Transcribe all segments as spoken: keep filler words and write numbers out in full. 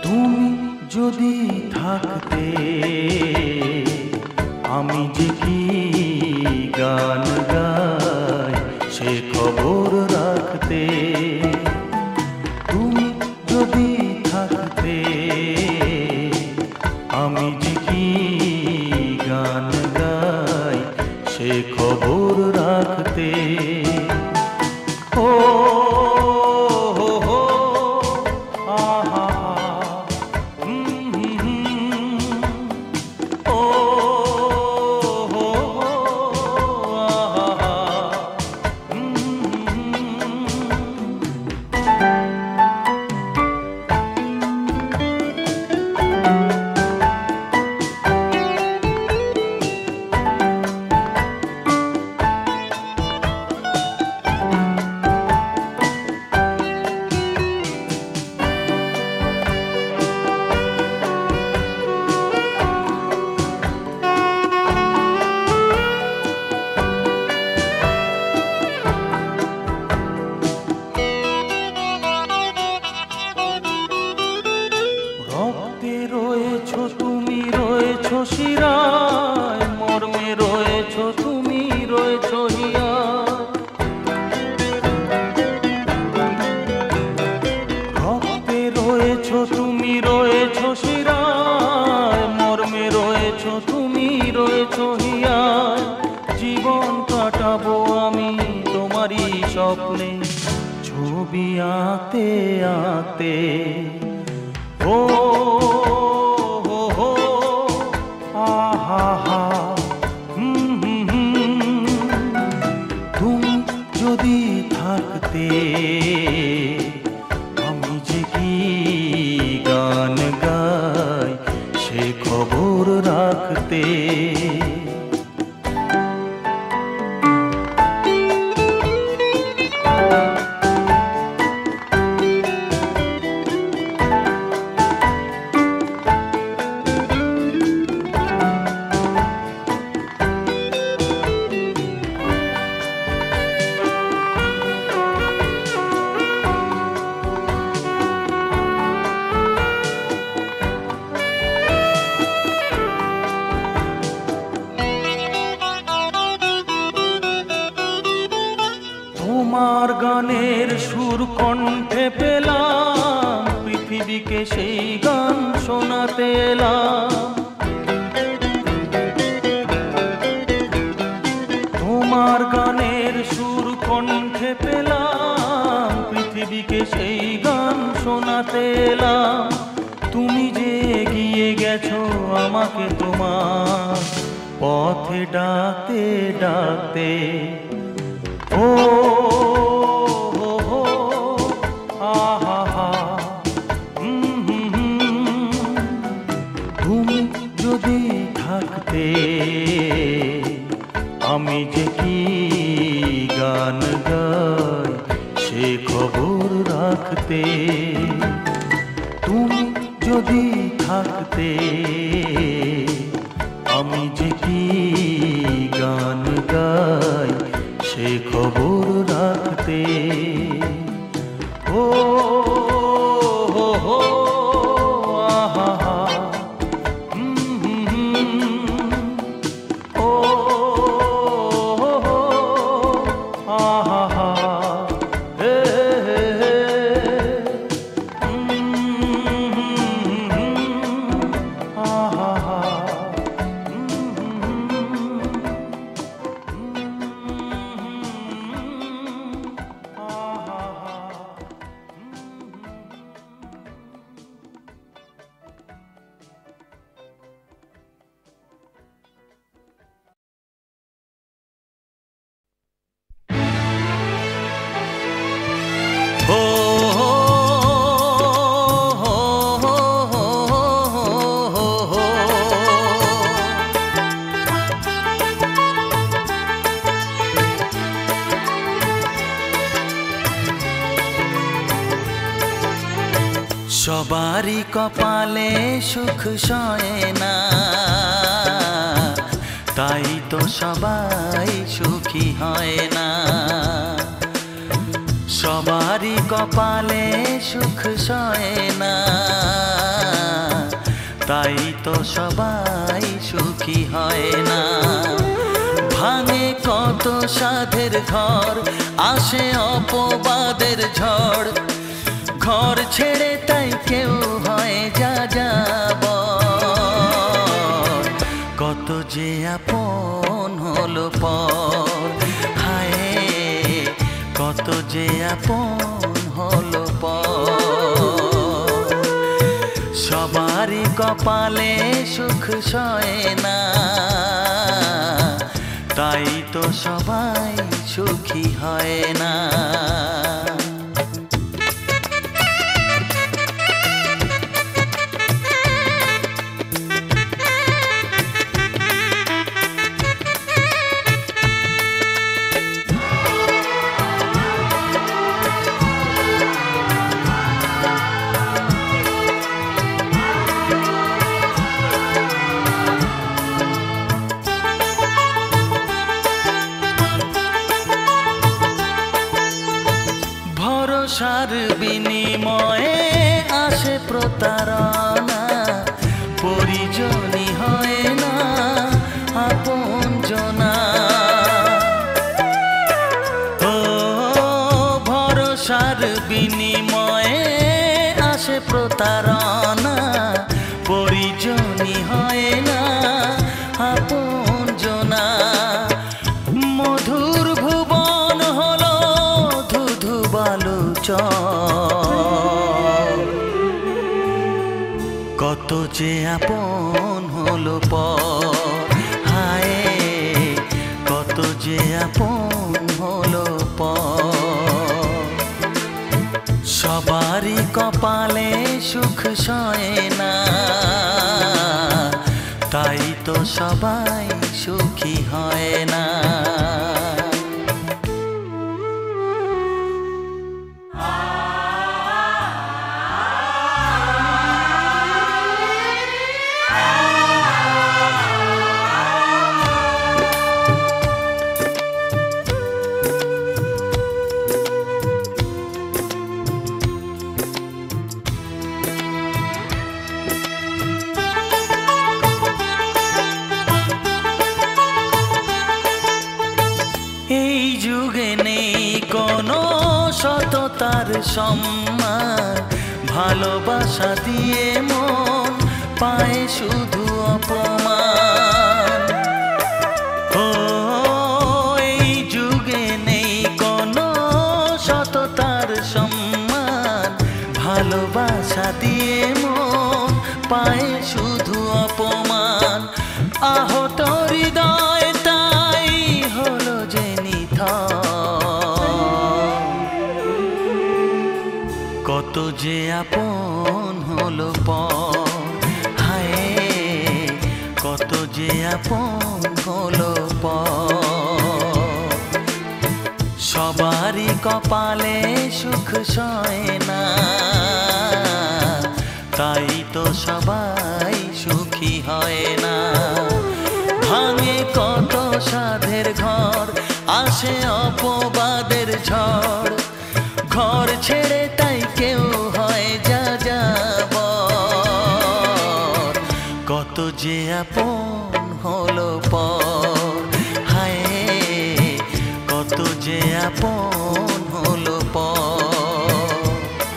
তুমি যদি থাকতে আমি যে কি গান গাই সে খবর রাখতে। তুমি যদি থাকতে আমি যে কি গান গাই সে খবর রাখতে। ও তুমি রয়েছো শিরায়, মর্মে রয়েছো তুমি রয়েছো হিয়ায়। রক্তে রয়েছো তুমি রয়েছো শিরায়, মর্মে রয়েছো তুমি রয়েছো হিয়ায়। জীবন কাটাবো আমি তোমারই স্বপ্নে, ছবি আঁকতে আঁকতে। ও তুমি যদি থাকতে আমি যে কি গান গাই সে খবর রাখতে। তোমার গানের সুর কণ্ঠে পেলাম, পৃথিবীকে সেই গান শোনাতে এলাম। তোমার গানের সুর কণ্ঠে পেলাম, পৃথিবীকে সেই গান শোনাতে এলাম। তুমি যে এগিয়ে গেছো আমাকে তোমার পথে ডাকতে ডাকতে। ও তুমি যদি থাকতে আমি যে কি গান গাই সে খবর রাখতে। তুমি যদি থাকতে আমি যে কি গান গাই সে খবর রাখতে। ও হো হো আহা হা ও হো হো আহা হা হে হে আহা হা। সবারই কপালে সুখ সয় না, তাই তো সবাই সুখী হয় না। সবারই কপালে সুখ সয় না, তাই তো সবাই সুখী হয় না। ভাঙে কত সাধের ঘর, আসে অপবাদের ঝড়, ঘর ছেড়ে তাই কেউ হয় যা যাব। কত যে আপন হলো পর, হায় কত যে আপন হলো পর। সবারই কপালে সুখ সয় না, তাই তো সবাই সুখী হয় না। ভরসার বিনিময়ে আসে প্রতারণা, পরিজনই হয় না আপনজনা। ও ভরসার বিনিময়ে আসে প্রতারণা, পরিজনই হয় না আপনজনা। মধুর ভুবন হলো ধুধু বালুচর, কত যে আপন হলো পর, হায় কত যে আপন হলো পর। সবারই কপালে সুখ সয় না, তাই তো সবাই সুখী হয় না। এই যুগে নেই কোনো সততার সম্মান, ভালোবাসা দিয়ে মন পায় শুধু অপমান। ও এই যুগে নেই কোনো সততার সম্মান, ভালোবাসা দিয়ে মন পায় শুধু অপমান। আহত হৃদয় তাই হলো যে কত যে আপন হলো পর, হায় কত যে আপন হলো পর। সবারই কপালে সুখ সয় না, তাই তো সবাই সুখী হয় না। ভাঙে কত সাধের ঘর, আসে অপবাদের ঝড়, ঘর ছেড়ে তাই কেউ হয় যা যাব। কত যে আপন হলো পর, হায় কত যে আপন হলো পর।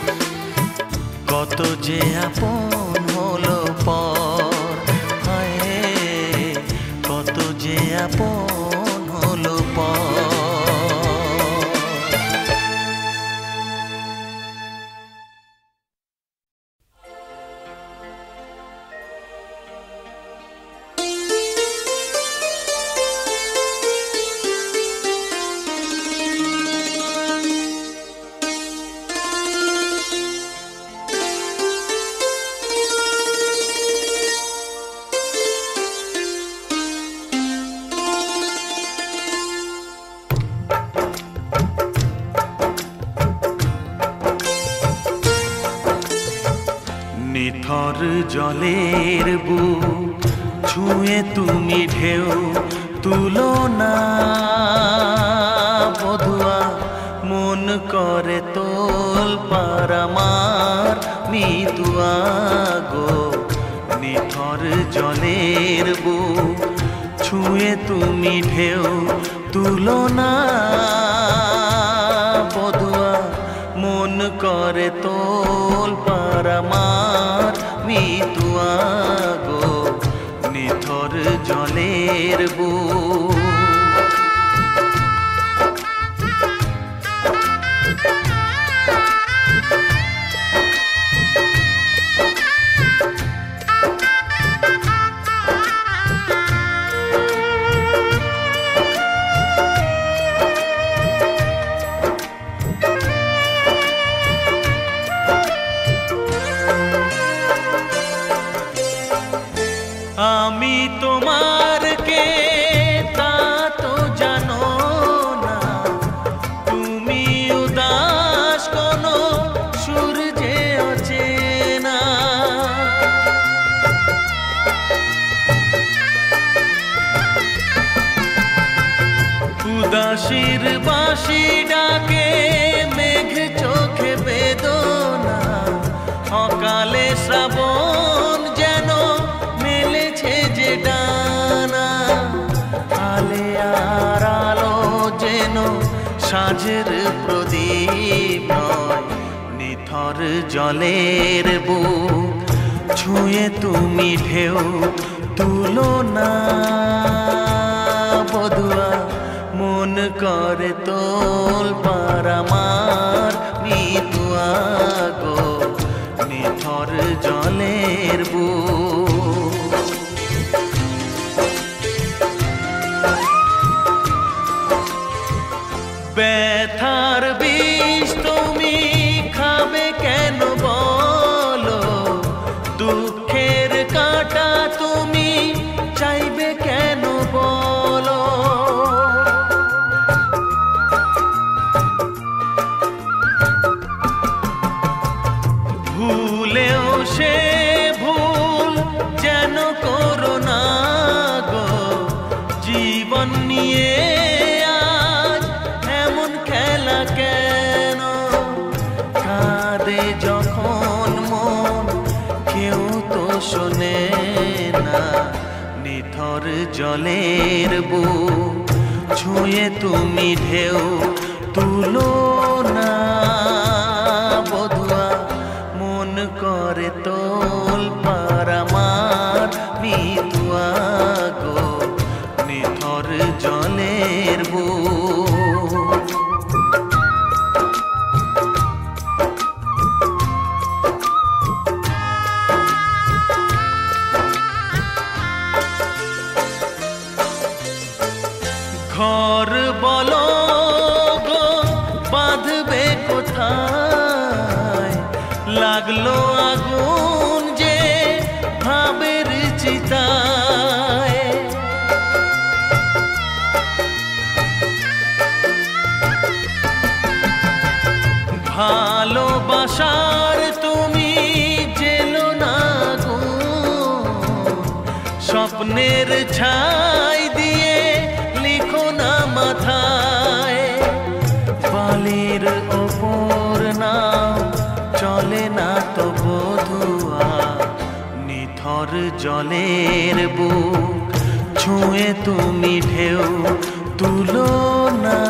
কত যে আপন হলো পর, হায় কত যে আপন হলো পর। নিথর জলের বুক ছুঁয়ে তুমি ঢেউ তুলো না বধুয়া, মন করে তোল পার আমার মিতুয়া গো নিথর জলের বুক ছুঁয়ে তুমি ঢেউ তুলো না বধুয়া মন করে তোল পারামার মিতুয়া গো নিথর জলের বুক আমি তোমার কে তা তো জানো না তুমি উদাস কোনো সূর্যে অচেনা উদাসীর বাঁশি ডাকে মেঘ চোখে বেদনা অকালে শ্রাবণ যেন মেলেছে যে ডানা আলে আর আলো যেন সাঁঝের প্রদীপ নয় নিথর জলের বুক ছুঁয়ে তুমি ঢেউ তুলো না বধুয়া মন করে তোল পারামার মিতুয়া গো নিথর জলের বুক ব্যথার বিষ তুমি খাবে কেন বলো দুঃখের কাঁটা তুমি চাইবে কেন বলো ভুলেও সে ভুল যেন করো না গো জীবন নিয়ে আজ এমন খেলা কেন কাঁদে যখন মন কেউ তো শোনে না নিথর জলের বুক ছুঁয়ে তুমি ঢেউ তুলো না বধুয়া মন করে তোল পারামার মিতুয়া গো নিথর জলের বুক ঘর বলো গো বাঁধবে কোথায় লাগলো আগুন যে ভাবের চিতায় ভালোবাসার তুমি জেলো না গো স্বপ্নের ছাই দিয়ে লিখো না মাথায় বালির ওপর নাও চলে না তো বধুয়া নিথর জলের বুক ছুঁয়ে তুমি ঢেউ তুলো না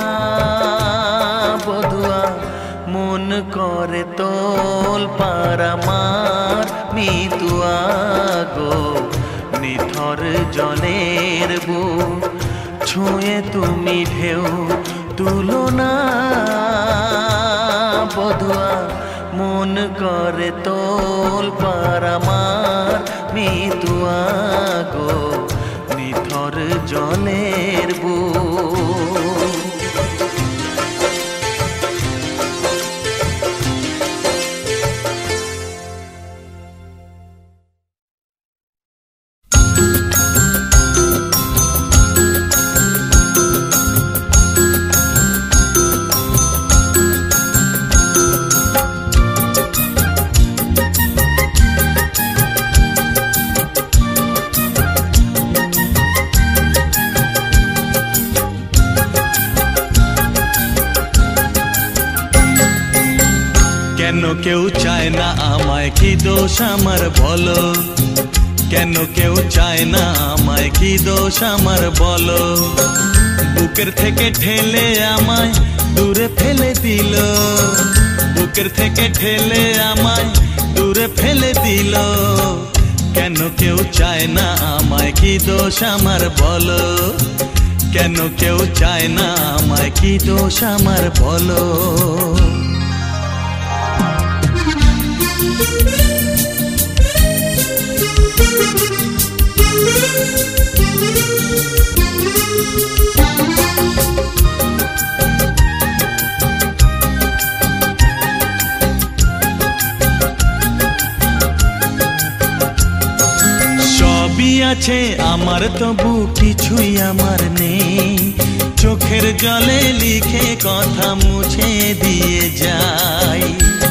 বধুয়া মন করে তোল পারামার মিতুয়া গো নিথর জলের বুক ছুঁয়ে তুমি ঢেউ তুলো না বধুয়া মন করে তোল পারামার মিতুয়া গো নিথর জলের বুক কেন কেউ চায় না আমায় কি দোষ আমার বলো কেন কেউ চায় না আমায়, কি দোষ আমার বলো। বুকের থেকে ঠেলে আমায় দূরে ফেলে দিল, বুকের থেকে ঠেলে আমায় দূরে ফেলে দিল। কেন কেউ চায় না আমায়, কি দোষ আমার বলো। কেন কেউ চায় না আমায়, কি দোষ আমার বলো। সবই আছে আমার, তবু কিছুই আমার নেই। চোখের জলে লিখে কথা মুছে দিয়ে যাই।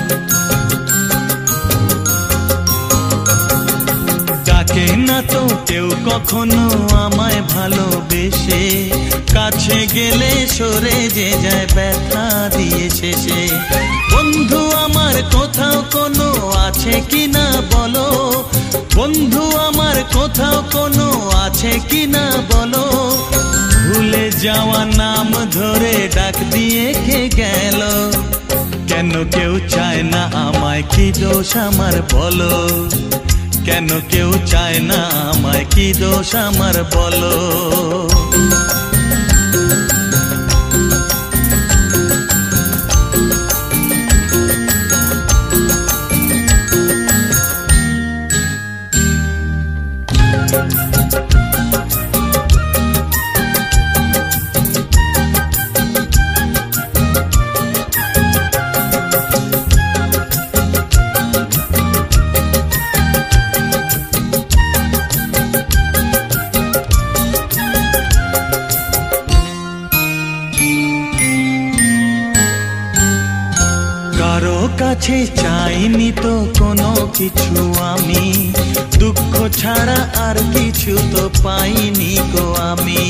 ডাকে না তো কেউ কখনো আমায় ভালোবেসে, কাছে গেলে সরে যে যায় ব্যথা দিয়ে শেষে। বন্ধু আমার কোথাও কোনো আছে কিনা বলো, বন্ধু আমার কোথাও কোনো আছে কিনা বলো। ভুলে যাওয়া নাম ধরে ডাক দিয়ে কে গেল। কেন কেউ চায় না আমায়, কি দোষ আমার বলো। কেন কেউ চায় না আমায়, কি দোষ আমার বলো। কারো কাছে চাইনি তো কোনো কিছু আমি, দুঃখ ছাড়া আর কিছু তো পাইনি গো আমি।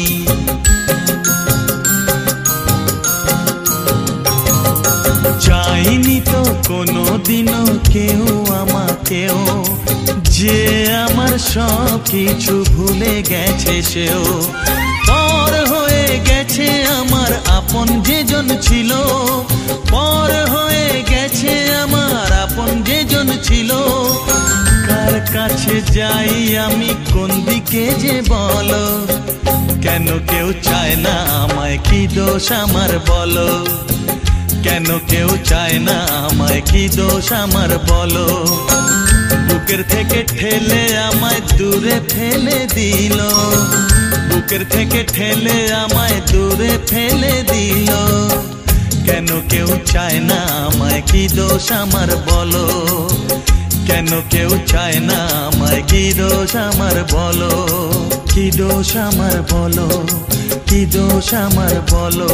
চাইনি তো কোনো দিনও কেউ আমাকেও, যে আমার সব কিছু ভুলে গেছে সেও। পর হয়ে গেছে আমার আপন যেজন ছিল, পর হয়ে গেছে আমার আপন যেজন ছিল। কার কাছে যাই আমি, কোন দিকে যে বলো। কেন কেউ চায় না আমায়, কি দোষ আমার বলো। কেন কেউ চায় না আমায়, কি দোষ আমার বলো। বুকের থেকে ঠেলে আমায় দূরে ফেলে দিল, বুকের থেকে ঠেলে আমায় দূরে ফেলে দিল। কেন কেউ চায় না আমায়, কি দোষ আমার বলো। কেন কেউ চায় না আমায়, কি দোষ আমার বলো। কি দোষ আমার বলো, কি দোষ আমার বলো।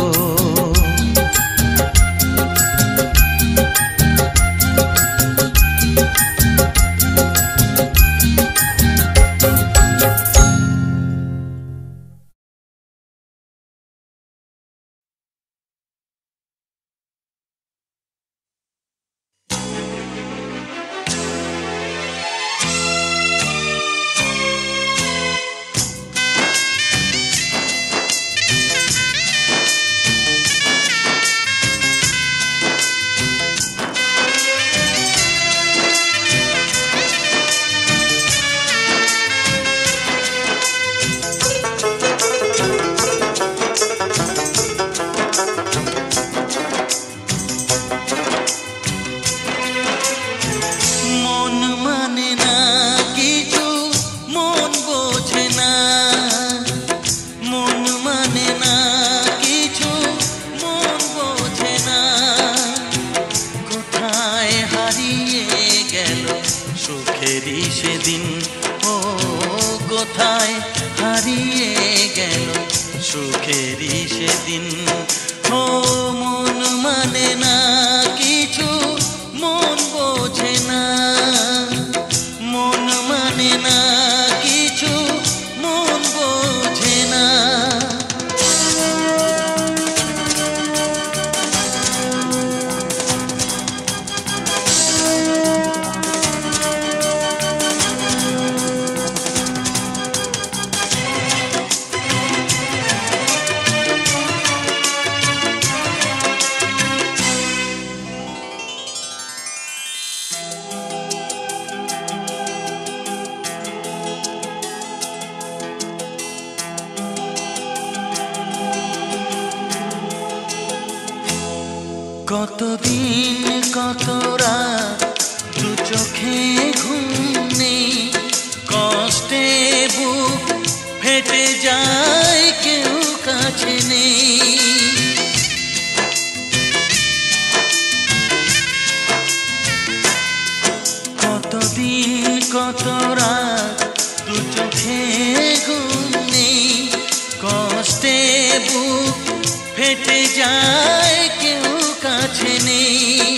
কত রাত দু চোখে ঘুম নেই, কষ্টে বুক ফেটে যায় কেউ কাছে নেই। কতদিন কত রাত দু চোখে ঘুম নেই, কষ্টে বুক ফেটে যায় কেউ কাছে নেই।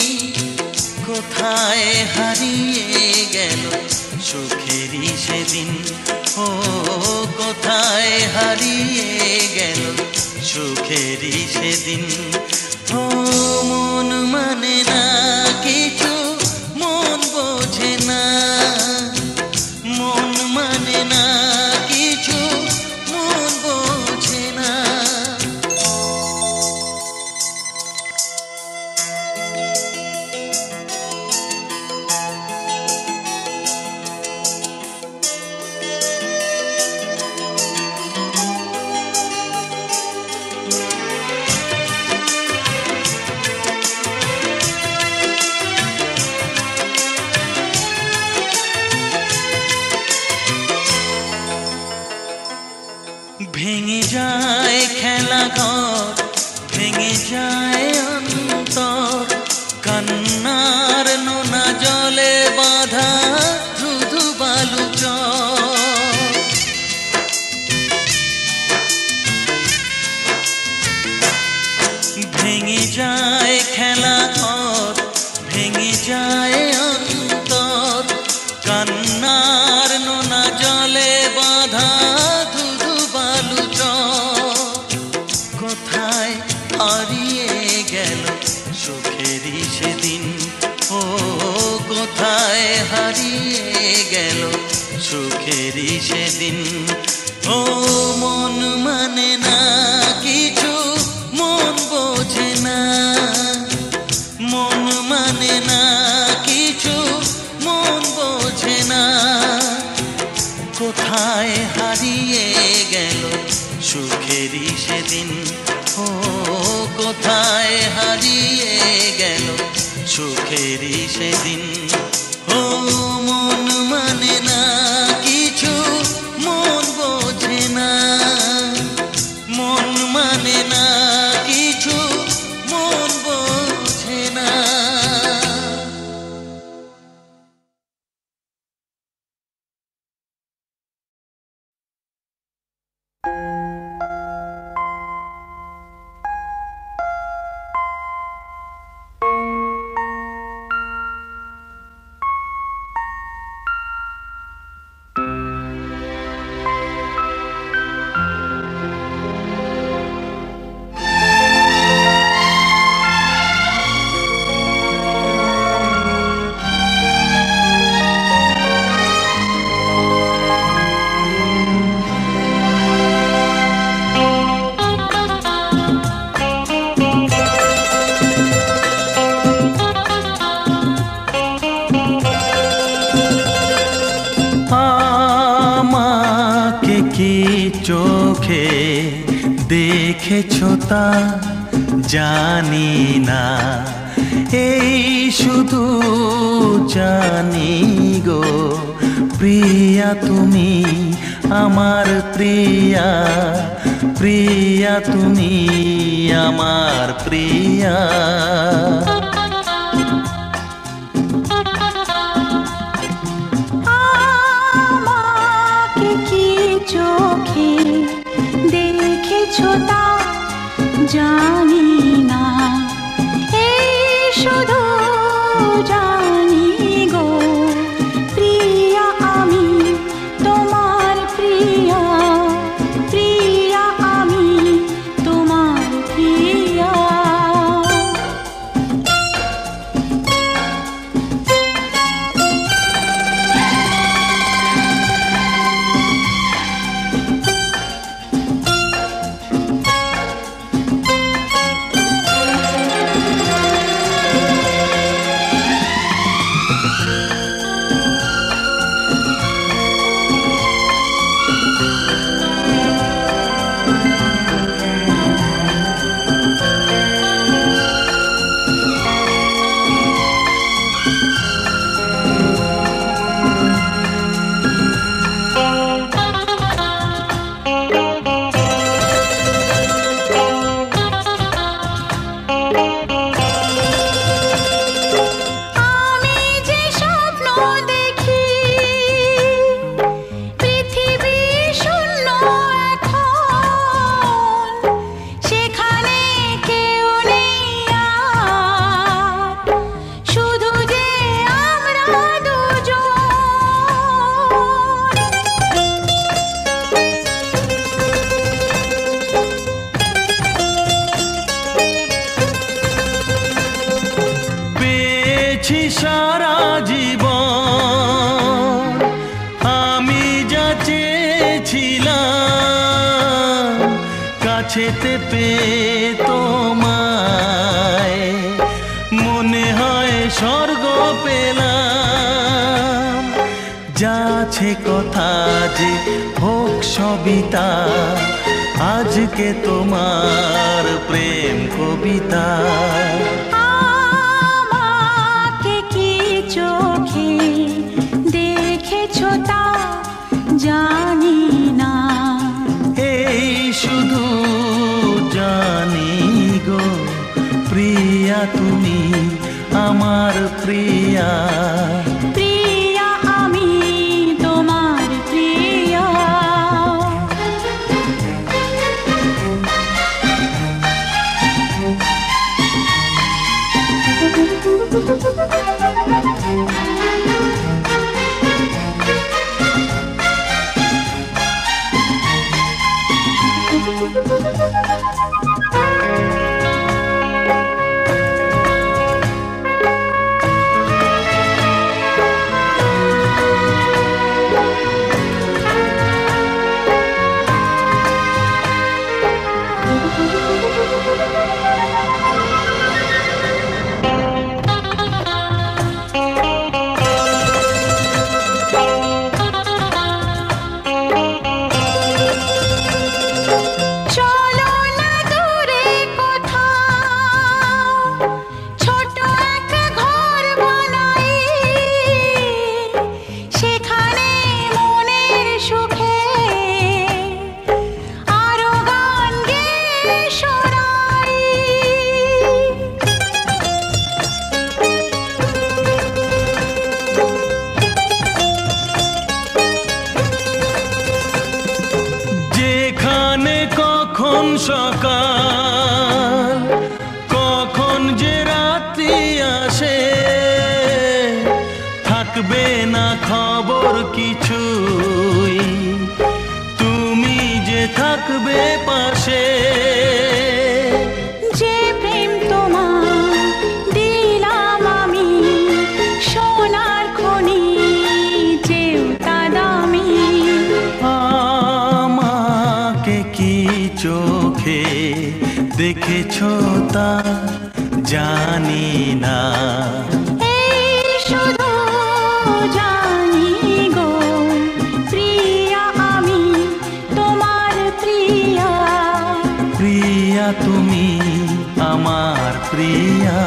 কোথায় হারিয়ে গেল সুখেরই সেদিন, ও কোথায় হারিয়ে গেল সুখেরই সেদিন। ও মন মানে না কিছু, মন বোঝে না, মন মানে না কিছু, মন বোঝে না। ভেঙে যায় খেলা ঘর, ভেঙে যায় অন্তর, কান্নার নোনা জলে বাঁধা ধুধু বালু চর। ভেঙে যায় খেলা ঘর, ভেঙে যায় অন্তর, কান্নার নোনা জলে বাঁধা কোথায় হারিয়ে গেল সুখেরই সেদিন, ও কোথায় হারিয়ে গেল সুখেরই সেদিন। ও মন মানে না কিছু, মন বোঝে না, মন মানে না কিছু, মন বোঝে না। কোথায় হারিয়ে গেল সুখেরই সেদিন, ও কোথায় হারিয়ে গেল সুখেরই সেদিন। ও মন মানে না কিছু, মন বোঝে না, মন মানে না কিছু, মন বোঝে না। চোখে দেখেছো তা জানি না, এই শুধু জানি গো প্রিয়া তুমি আমার প্রিয়া, প্রিয়া তুমি আমার প্রিয়া। চোখে দেখেছো তা জানি না, এই শুধু জানি গো প্রিয়া আমি তোমার প্রিয়া, প্রিয়া আমি তোমার প্রিয়া। কাছেতে পেয়ে তোমায় মনে হয় স্বর্গ পেলাম। যাচ্ছে কথা যে হোক সবিতা, আজকে তোমার প্রেম কবিতা। আমাকে কি চোখে দেখেছো তা জানি না, এই শুধু জানি গো প্রিয়া তুমি আমার প্রিয়া। প্রিয়া আমি তোমার প্রিয়া। সকাল কখন যে রাত্রি আসে, থাকবে না খবর কিছুই, তুমি যে থাকবে পাশে। যে প্রেম তোমার দিলাম আমি সোনার খনি, যেও তা দামি। আমাকে কি চোখে দেখেছো তা জানি না, এই শুধু জানি গো প্রিয়া আমি তোমার প্রিয়া। প্রিয়া তুমি আমার প্রিয়া।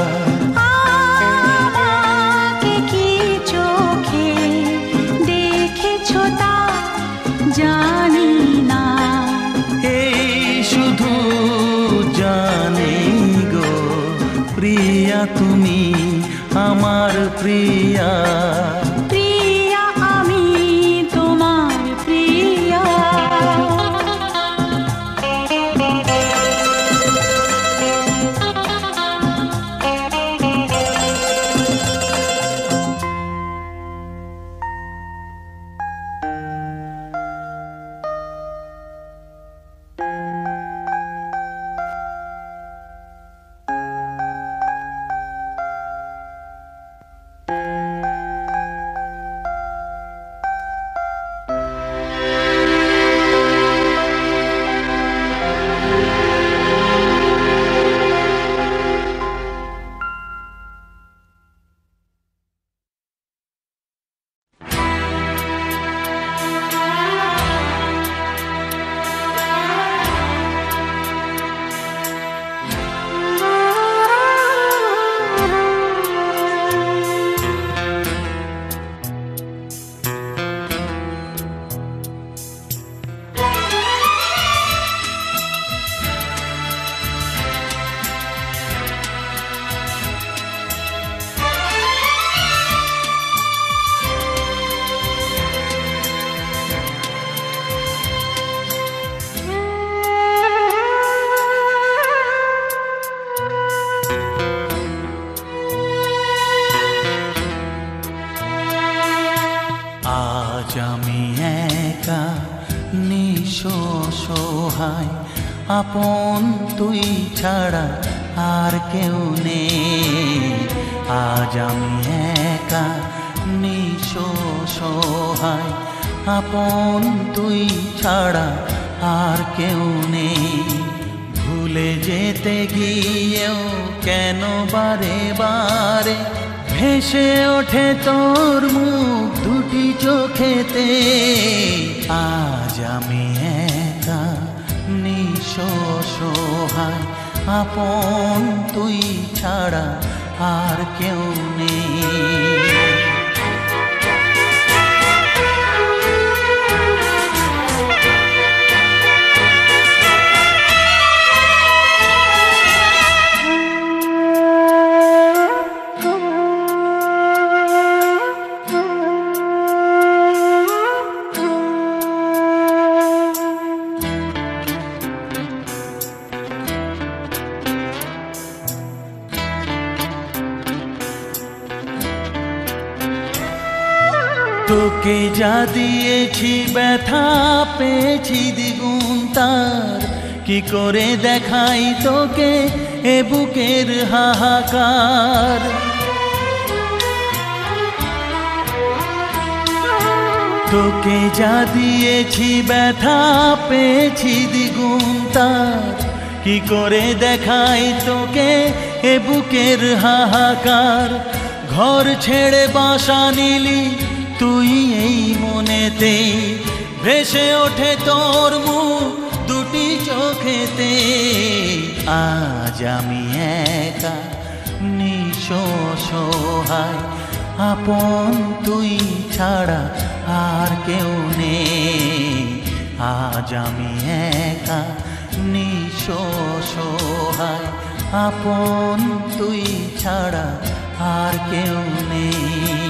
আমাকে কি চোখে দেখেছো তা জানি না, এই শুধু জানি গো প্রিয়া তুমি আমার প্রিয়া। প্রিয়া আমি তোমার প্রিয়া। আজ আমি একা নিঃসহায়, আপন তুই ছাড়া আর কেউ নেই। আজ আমি একা নিঃসহায়, আপন তুই ছাড়া আর কেউ নেই। ভুলে যেতে গিয়েও কেন বারে বারে ভেসে ওঠে তোর মুখ দুটি চোখেতে। আজ আমি একা নিঃস্ব সহায়, আপন তুই ছাড়া আর কেউ নেই। তোকে যা দিয়েছি ব্যথা পেয়েছি দ্বিগুণ তার, কি করে দেখাই তোকে এ বুকের হাহাকার। তোকে যা দিয়েছি ব্যথা পেয়েছি দ্বিগুণ তার, কি করে দেখাই তোকে এ বুকের হাহাকার। ঘর ছেড়ে বাসা নিলি তুই এই মনেতে, ভেসে ওঠে তোর মুখ দুটি চোখেতে। আজ আমি একা নিঃস্ব সহায়, আপন তুই ছাড়া আর কেউ নেই। আজ আমি একা নিঃস্ব সহায়, আপন তুই ছাড়া আর কেউ নেই।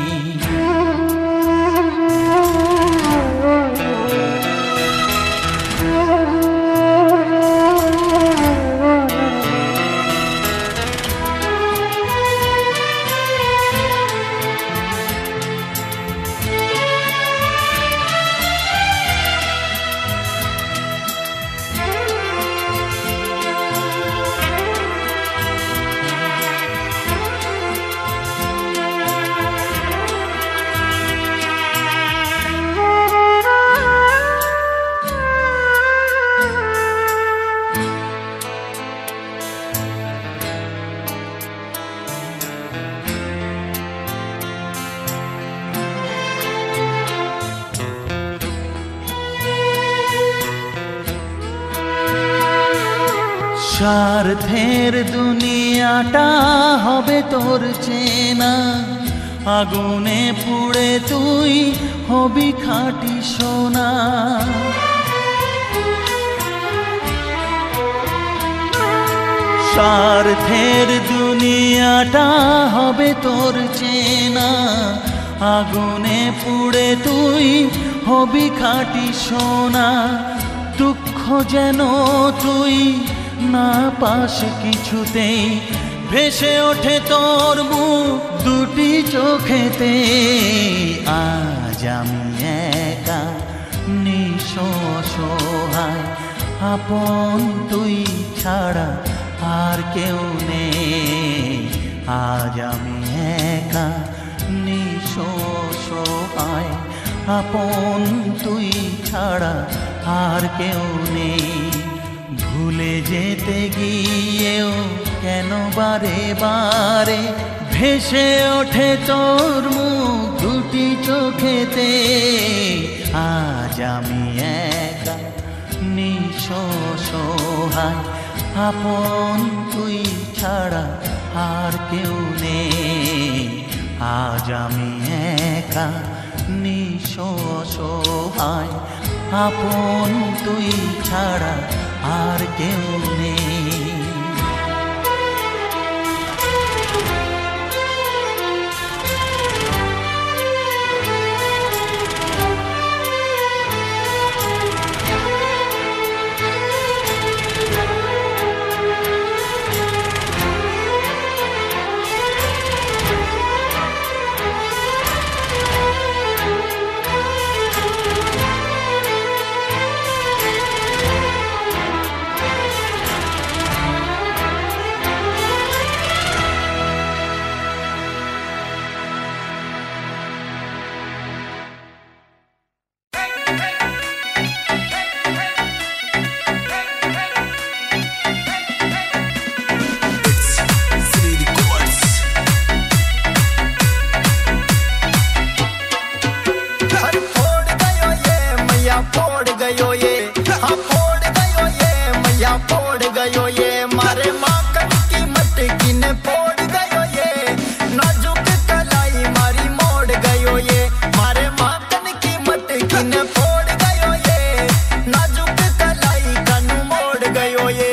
স্বার্থের দুনিয়াটা হবে তোর চেনা, আগুনে পুড়ে তুই হবি খাঁটি সোনা। স্বার্থের দুনিয়াটা হবে তোর চেনা, আগুনে পুড়ে তুই হবি খাঁটি সোনা। দুঃখ যেন তুই না পাস কিছুতেই, ভেসে ওঠে তোর মুখ দুটি চোখেতে। আজ আমি একা নিঃস্ব সহায়, আপন তুই ছাড়া আর কেউ নেই। আজ আমি একা নিঃস্ব সহায়, আপন তুই ছাড়া আর কেউ নেই। ভুলে যেতে গিয়েও কেন বারে বারে ভেসে ওঠে তোর মুখ দুটি চোখেতে। আজ আমি একা নিঃস্ব সহায়, আপন তুই ছাড়া আর কেউ নেই। আজ আমি একা নিঃস্ব সহায়, আপন তুই ছাড়া আর কেউ নেই। फोड़ गयो ये, हाँ फोड़ गयो ये, मैया फोड़ गयो ये, मारे माखन की मटकी ने फोड़ गयो ये, नाजुक कलाई मारी मोड़ गयो ये, मारे माखन की मटकी ने फोड़ गयो ये, नाजुक कलाई कनु मोड़ गयो ये।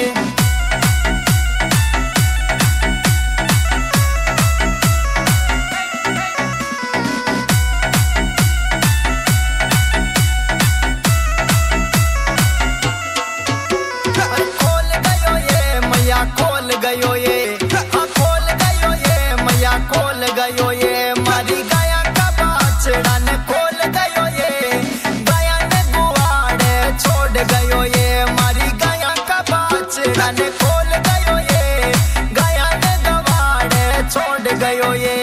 खोल गयो ये, हाँ खोल गयो ये, मैया खोल गयो ये, मारी गाया का बाछड़ा ने खोल गयो ये, गाया ने गुआड़े छोड़ गयो ये, मारी गाया का बाछड़ा ने खोल गयो ये, गाया ने गवाड़े छोड़ गयो ये।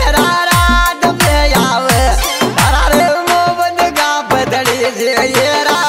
Yeah.